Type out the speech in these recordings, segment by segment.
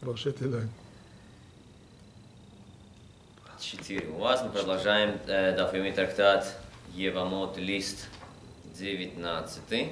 Прощайте. 4 у вас. Мы продолжаем Даф-Йоми трактат Евамот, лист 19.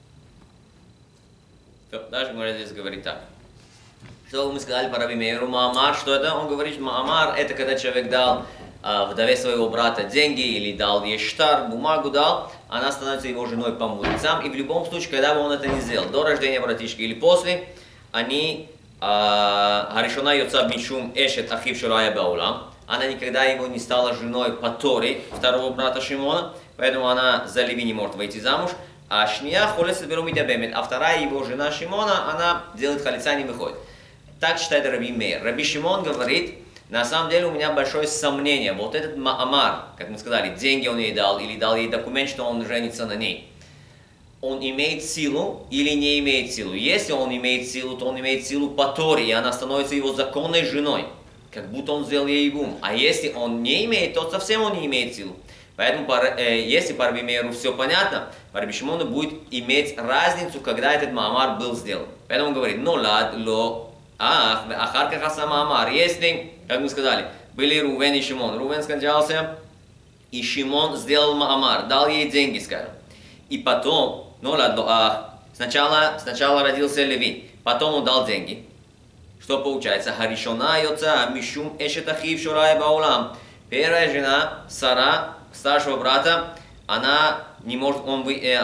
Даже Гемара здесь говорит так. Что мы сказали по Раби Меиру? Маамар, что это? Он говорит, Маамар это когда человек дал вдове своего брата деньги или дал ей штар, бумагу дал, она становится его женой по мудрецам. И в любом случае, когда бы он это не сделал, до рождения братишки или после, они Харишона Йоцав Мишум Эшет Ахив Шурая Баулам. Она никогда его не стала женой по Торе, второго брата Шимона, поэтому она за Леви не может выйти замуж. А Шния Холесет Берумит Абемет, а вторая его жена Шимона, она делает халица, не выходит. Так считает Раби Меир. Раби Шимон говорит, на самом деле у меня большое сомнение, вот этот Маамар, как мы сказали, деньги он ей дал, или дал ей документ, что он женится на ней, он имеет силу или не имеет силу. Если он имеет силу, то он имеет силу по Торе, и она становится его законной женой, как будто он сделал ей бум. А если он не имеет, то совсем он не имеет силу. Поэтому, если по Раби Меиру все понятно, по Раби Шимону будет иметь разницу, когда этот Маамар был сделан. Поэтому он говорит, ну лад, ло, ахарка хаса Маамар. Если, как мы сказали, были Рувен и Шимон. Рувен скончался, и Шимон сделал Маамар, дал ей деньги, скажем. И потом, ну лад, ло, сначала родился Леви, потом он дал деньги. Что получается? Харишона йоца мишум эшет ахив шурай баулам. Первая жена, Сара, старшего брата, она не может за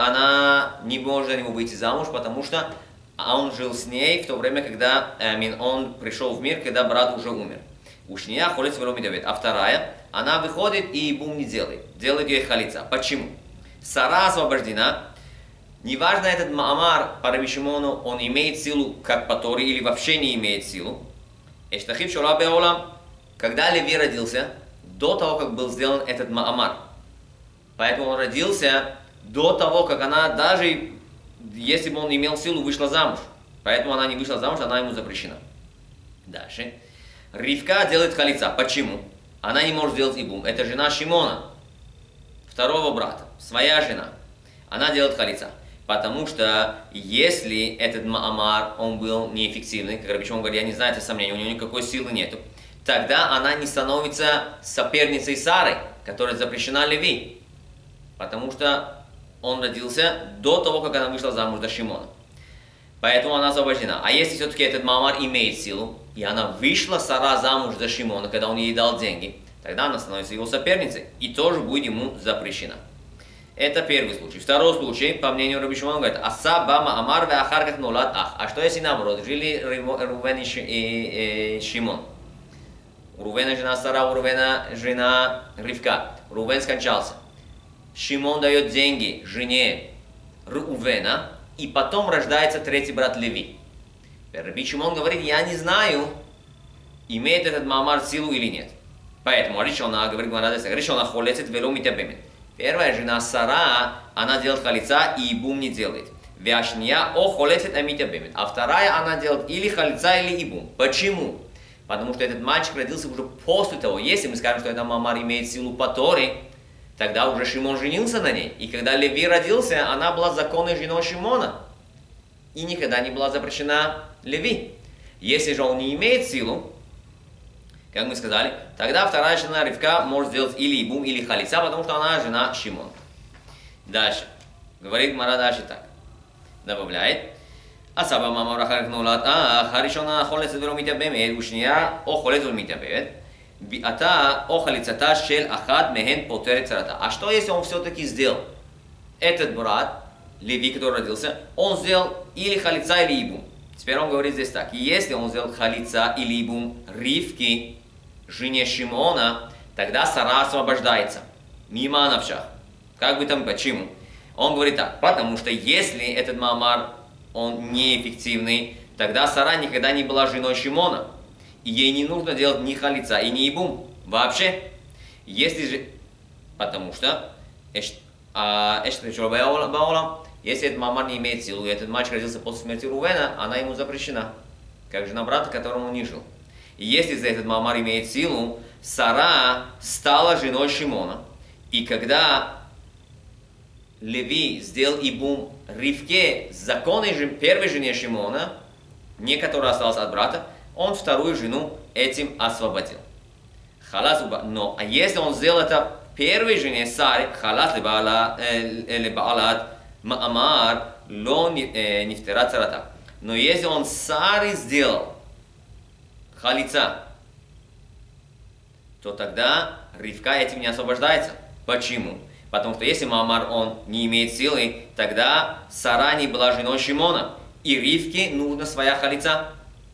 него выйти замуж, потому что он жил с ней в то время, когда он пришел в мир, когда брат уже умер. Ушния холец веломи давид. А вторая, она выходит и бум не делает. Делает ей халица. Почему? Сара освобождена. Неважно, этот Маамар по Раби Шимону, он имеет силу как по Торе или вообще не имеет силу. Эштахив шура беолам. Когда Леви родился, до того, как был сделан этот Маамар. Поэтому он родился до того, как она, даже если бы он имел силу, вышла замуж. Поэтому она не вышла замуж, она ему запрещена. Дальше. Ривка делает халица. Почему? Она не может сделать ибум. Это жена Шимона, второго брата, своя жена. Она делает халица. Потому что если этот Маамар, он был неэффективный, как Раби Шимон говорит, я не знаю, это сомнение, у него никакой силы нету, тогда она не становится соперницей Сары, которая запрещена Леви. Потому что он родился до того, как она вышла замуж за Шимона. Поэтому она освобождена. А если все-таки этот Маамар имеет силу, и она вышла, Сара, замуж за Шимона, когда он ей дал деньги, тогда она становится его соперницей и тоже будет ему запрещена. Это первый случай. Второй случай, по мнению Раби Шимона, говорит, Асаба Маамар ве ахарках нолад ах. А что если наоборот? Жили Рувен и Шимон. У Рувена жена Сара, у Рувена жена Ривка. Рувен скончался. Шимон дает деньги жене Рувена, и потом рождается третий брат Леви. Раби Шимон говорит, я не знаю, имеет этот Маамар силу или нет. Поэтому Аришона говорит, Аришона холецет веломи табемет. Первая жена Сара, она делает халица и ибум не делает. Вяшния о холецет амитябемет. А вторая, она делает или халица, или ибум. Почему? Потому что этот мальчик родился уже после того. Если мы скажем, что этот Маамар имеет силу по Торе, тогда уже Шимон женился на ней. И когда Леви родился, она была законной женой Шимона. И никогда не была запрещена Леви. Если же он не имеет силу, как мы сказали, тогда вторая жена Ривка может сделать или ибум, или халица, потому что она жена Шимона. Дальше. Говорит Гемара дальше так. Добавляет. Асаба Маамар ахарках нолад ах, Харишона холецет вело митябемет, ушния о холецет вело митябемет. А что если он все-таки сделал? Этот брат, Леви, который родился, он сделал или халица, или ибум. Теперь он говорит здесь так. Если он сделал халица или ибум Ривки, жене Шимона, тогда Сара освобождается. Мимо навшах. Как бы там, почему? Он говорит так. Потому что если этот Маамар, он неэффективный, тогда Сара никогда не была женой Шимона. И ей не нужно делать ни халица и ни ибум. Вообще. Если же... Потому что... Если этот Маамар не имеет силу, и этот мальчик родился после смерти Рувена, она ему запрещена. Как жена брата, которому он не жил. И если за этот Маамар имеет силу, Сара стала женой Шимона. И когда Леви сделал ибум Ривке, законной первой жене Шимона, не которая осталась от брата, он вторую жену этим освободил. Халас, но если он сделал это первой жене Саре, халас лебаалат маамар ло нефтера царата. Но если он Саре сделал халица, то тогда Ривка этим не освобождается. Почему? Потому что если Маамар он не имеет силы, тогда Сара не была женой Шимона, и Ривке нужна своя халица.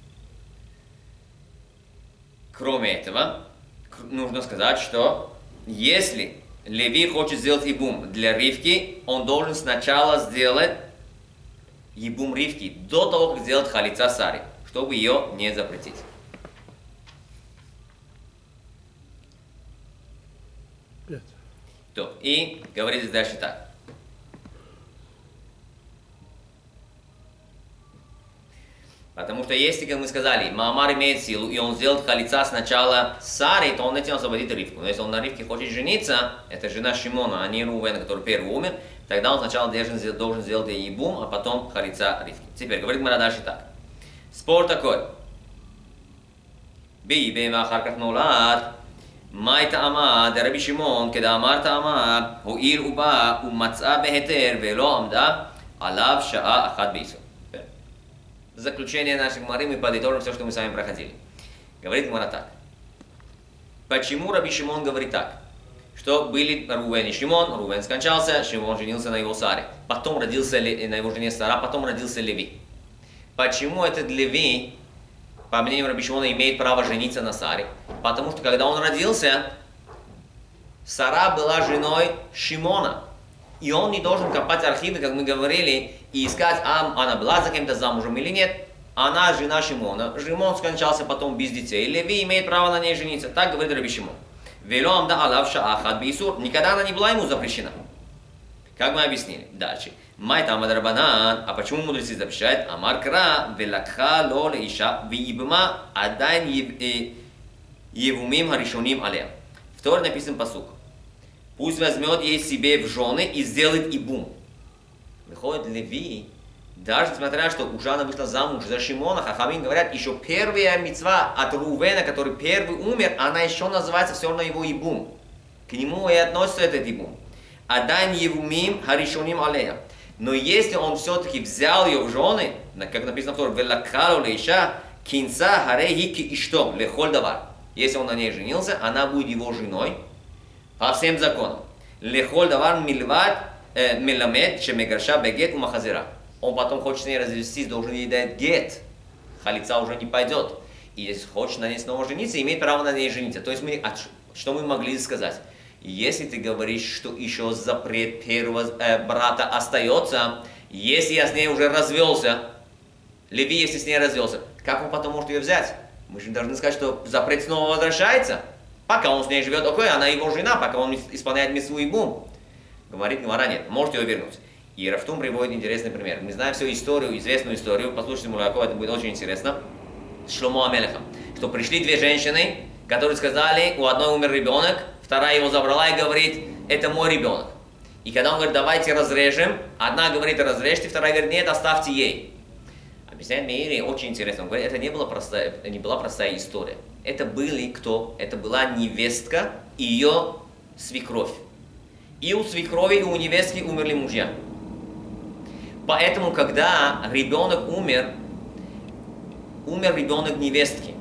Кроме этого, нужно сказать, что если Леви хочет сделать ибум для Ривки, он должен сначала сделать ибум Ривки до того, как сделать халица Саре, чтобы ее не запретить. То, и говорится дальше так. Потому что если, как мы сказали, Маамар имеет силу, и он сделает халица сначала Саре, то он этим освободит Ривку. Но если он на Ривке хочет жениться, это жена Шимона, а не Рувена, который первый умер, тогда он сначала должен сделать ибум, а потом халица Ривки. Теперь, говорит Мара дальше так. Спор такой. Би махарках нолад. מאי טעמה דרבי שמעון כדאמר טעמה הואיל ובא ומצאה בהיתר ולא עמדה עליו שעה אחת באיסור. В заключение нашей гмары мы подытожим все, что мы с вами проходили. Говорит Гмара так. Почему Раби Шимон говорит так? Что были Рувен и Шимон, Рувен скончался, Шимон женился на его Саре. Потом родился на его жене Сара, потом родился Леви. Почему этот Леви, по мнению Раби Шимона, имеет право жениться на Саре? Потому что когда он родился, Сара была женой Шимона. И он не должен копать архивы, как мы говорили, и искать, она была за кем-то замужем или нет. Она жена Шимона. Шимон скончался потом без детей. Леви имеет право на ней жениться. Так говорит Раби Шимон. Никогда она не была ему запрещена. Как мы объяснили. Дальше. А почему мудрецы запрещают? Амар кра велакха ло леиша виибма адайн евумим харишоним алея. В Торе написан пасук. Пусть возьмет ей себе в жены и сделает ибум. Выходит Леви, даже несмотря, что уже она вышла замуж за Шимона, хахамим говорят, еще первая мицва от Рувена, который первый умер, она еще называется все равно его ибум. К нему и относится этот ибум. Адайн евумим харишоним алея. Но если он все-таки взял ее в жены, как написано в Торе, велакхалу лейша, кинца харейхики и что, лехоль давар. Если он на ней женился, она будет его женой по всем законам. Лехоль давар мильват меламед шемегарша бегет умахазира. Он потом хочет с ней развестись, должен ей дать гет. Халица уже не пойдет. И если хочет на ней снова жениться, имеет право на ней жениться. То есть что мы могли сказать? Если ты говоришь, что еще запрет первого брата остается, если я с ней уже развелся, Леви, если с ней развелся, как он потом может ее взять? Мы же должны сказать, что запрет снова возвращается. Пока он с ней живет, окей, она его жена, пока он исполняет мицву и бум. Говорит Гмара, нет, может ее вернуть. И Рав Тум приводит интересный пример. Мы знаем всю историю, известную историю, послушайте Мулакова, это будет очень интересно, с Шломо Амелехом. Что пришли две женщины, которые сказали, у одной умер ребенок, вторая его забрала и говорит, это мой ребенок. И когда он говорит, давайте разрежем, одна говорит, разрежьте, вторая говорит, нет, оставьте ей. Объясняет Меири, очень интересно. Он говорит, это не была простая история. Это были кто? Это была невестка и ее свекровь. И у свекрови, и у невестки умерли мужья. Поэтому, когда ребенок умер ребенок невестки.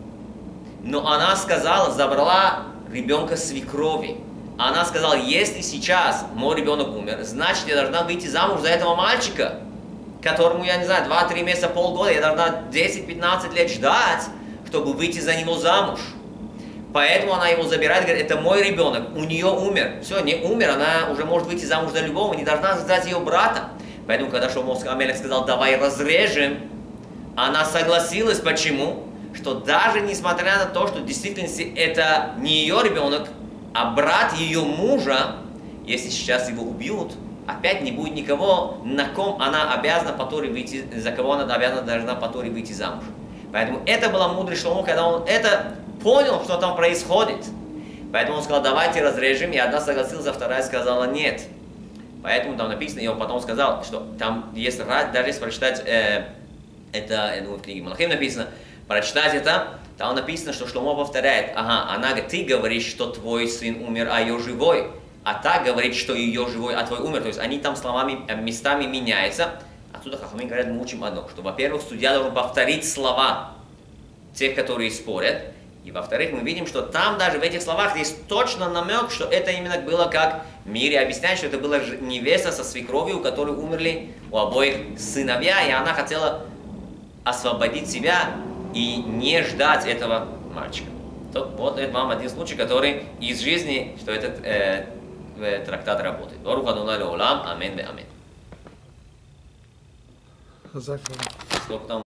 Но она сказала, забрала ребенка свекрови. Она сказала, если сейчас мой ребенок умер, значит, я должна выйти замуж за этого мальчика, которому, я не знаю, 2-3 месяца, полгода, я должна 10-15 лет ждать, чтобы выйти за него замуж. Поэтому она его забирает, говорит, это мой ребенок, у нее умер. Все, не умер, она уже может выйти замуж за любого, не должна ждать ее брата. Поэтому, когда Шломо Амелех сказал, давай разрежем, она согласилась. Почему? Что даже несмотря на то, что в действительности это не ее ребенок, а брат ее мужа, если сейчас его убьют, опять не будет никого, на ком она обязана по Торе выйти, за кого она должна по Торе выйти замуж. Поэтому это была мудрость Шломо, когда он это понял, что там происходит. Поэтому он сказал, давайте разрежем, и одна согласилась, а вторая сказала нет. Поэтому там написано, и он потом сказал, что там есть, даже если прочитать, это, я думаю, в книге Малахим написано, прочитать это, там написано, что Шломо повторяет, ты говоришь, что твой сын умер, а ее живой, а та говорит, что ее живой, а твой умер. То есть они там словами, местами меняются. Отсюда хахамим говорят, мы учим одно, что, во-первых, судья должен повторить слова тех, которые спорят, и, во-вторых, мы видим, что там даже в этих словах есть точно намек, что это именно было как Мире объясняет, что это была невеста со свекровью, у которой умерли у обоих сыновья, и она хотела освободить себя и не ждать этого мальчика. Вот это вам один случай, который из жизни, что этот трактат работает. Барух Адонай леолам, амин ве амин. Сколько там?